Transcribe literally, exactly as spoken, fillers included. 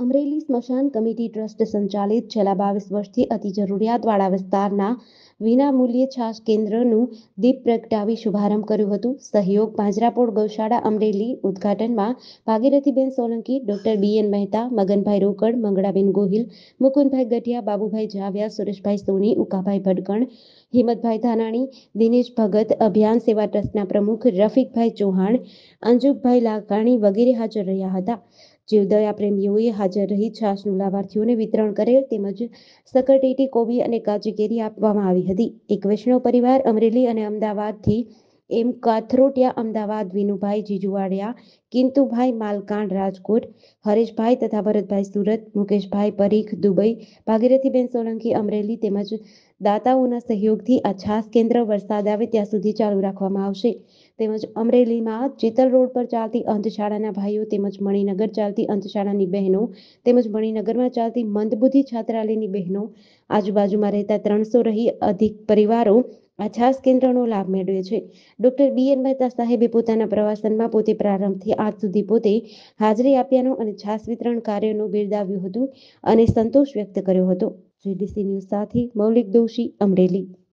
અમરેલી સ્મશાન committee trust સંચાલિત છેલ્લા બાવીસ વર્ષથી અતિ જરૂરિયાતવાળા વિસ્તારના વિનામૂલ્યે છાશ કેન્દ્રનું દીપ પ્રગટાવી શુભારંભ કર્યું હતું. સહયોગ પાંજરાપોળ ગૌશાળા અમરેલી. ઉદ્ઘાટનમાં Bhagirathiben Solanki, doctor B N Mehta, Maganbhai Rokad, Mangalaben Gohil, Mukundbhai ગઠિયા, Babubhai Javya, Sureshbhai સોની, ઉકાભાઈ ભડકણ, હિંમતભાઈ ધાનાણી, દિનેશ ભગત, અભિયાન સેવા ટ્રસ્ટના પ્રમુખ રફીકભાઈ ચૌહાણ, અંજુકભાઈ લાકાણી વગેરે હાજર રહ્યા હતા. જીવદયા પ્રેમીઓએ હાજર રહી છાશનું લાભાર્થીઓને વિતરણ કરેલ તેમજ સકરટેટી, કોબી અને કાચી કેરી આપવામાં આવી હતી. એક વૈષ્ણવ પરિવાર અમરેલી અને અમદાવાદથી એમ કાથરોટિયા, અમદાવાદ વિનુભાઈ જીજુવાડિયા, કિંતુભાઈ માલકાણ રાજકોટ, હરેશભાઈ તથા ભરતભાઈ સુરત, મુકેશભાઈ પરીખ દુબઈ, ભાગીરથીબેન સોલંકી અમરેલી તેમજ દાતાઓના સહયોગથી આ છાશ કેન્દ્ર વરસાદ આવે ત્યાં સુધી ચાલુ રાખવામાં આવશે. તેમજ અમરેલીમાં ચિતલ રોડ પર ચાલતી અંધશાળાના ભાઈઓ તેમજ મણિનગર ચાલતી અંધશાળાની બહેનો તેમજ મણિનગરમાં ચાલતી મંદબુદ્ધિ છાત્રાલયની બહેનો આજુબાજુમાં રહેતા ત્રણસો રહી અધિક પરિવારો આ છાશ કેન્દ્રનો લાભ મેળવે છે. ડોક્ટર બી એન મહેતા સાહેબે પોતાના પ્રવાસનમાં પોતે પ્રારંભથી આજ સુધી પોતે હાજરી આપ્યાનો અને છાશ વિતરણ કાર્યનો બિરદાવ્યું હતું અને સંતોષ વ્યક્ત કર્યો હતો. જીડીસી ન્યૂઝ સાથે મૌલિક દોશી, અમરેલી.